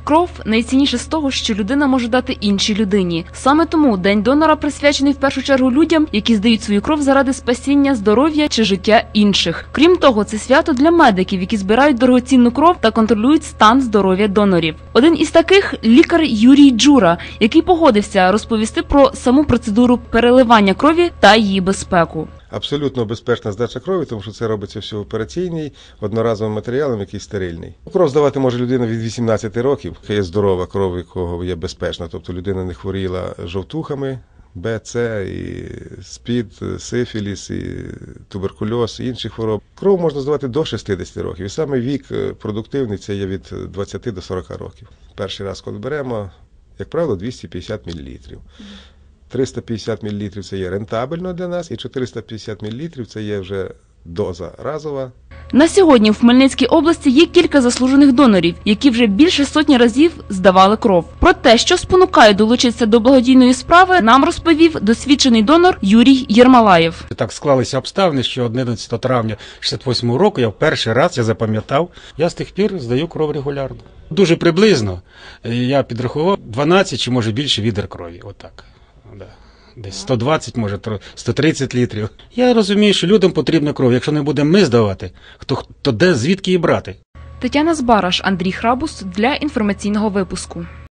Кров – найцінніше з того, що людина може дати іншій людині. Саме тому День донора присвячений в першу чергу людям, які здають свою кров заради спасіння здоров'я чи життя інших. Крім того, це свято для медиків, які збирають дорогоцінну кров та контролюють стан здоров'я донорів. Один із таких – лікар Юрій Джура, який погодився розповісти про саму процедуру переливання крові та її безпеку. Абсолютно безпечна здача крові, тому що це робиться все в операційній, одноразовим матеріалом, який стерильний. Кров здавати може людина від 18 років, яка є здорова, кров якого є безпечна, тобто людина не хворіла жовтухами, Б, С, і СПІД, сифіліс, і туберкульоз, і інші хвороби. Кров можна здавати до 60 років, і саме вік продуктивний – це є від 20 до 40 років. Перший раз, коли беремо, як правило, 250 мл. 350 мл – це є рентабельно для нас, і 450 мл – це є вже доза разова. На сьогодні в Хмельницькій області є кілька заслужених донорів, які вже більше сотні разів здавали кров. Про те, що спонукає долучитися до благодійної справи, нам розповів досвідчений донор Юрій Єрмалаєв. Так склалися обставини, що 11 травня 68 року я перший раз запам'ятав, я з тих пір здаю кров регулярно. Дуже приблизно я підрахував 12 чи може більше відер крові, отак. Да. Десь 120, може 130 літрів. Я розумію, що людям потрібна кров. Якщо не будемо ми здавати, то де, звідки її брати? Тетяна Збараш, Андрій Храбус для інформаційного випуску.